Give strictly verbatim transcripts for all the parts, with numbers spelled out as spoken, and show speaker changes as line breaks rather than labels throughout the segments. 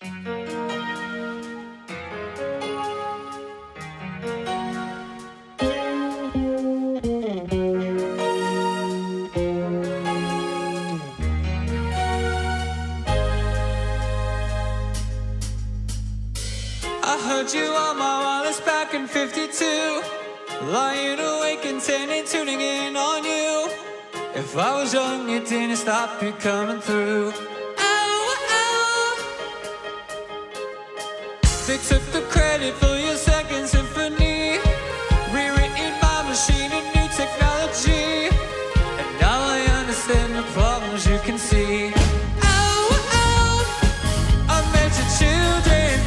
I heard you on my wireless back in fifty-two, lying awake intending tuning in on you. If I was young, it didn't stop you coming through. Ow, ow. They took the credit for your second symphony, rewritten my machine in new technology, and now I understand the problems you can see. Ow, ow. I met your children.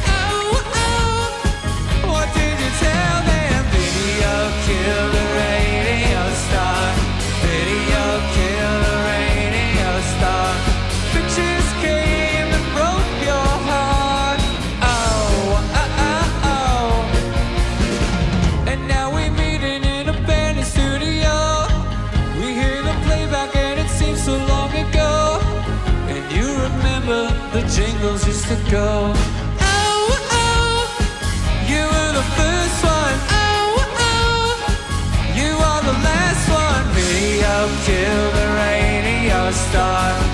Kill the radio star. Video kill the radio star. Pictures came and broke your heart. Oh, oh, oh, oh. And now we're meeting in a abandoned studio. We hear the playback and it seems so long ago. And you remember the jingles used to go. Oh, oh. You were the first one. You are the last one. Video kill the radio star.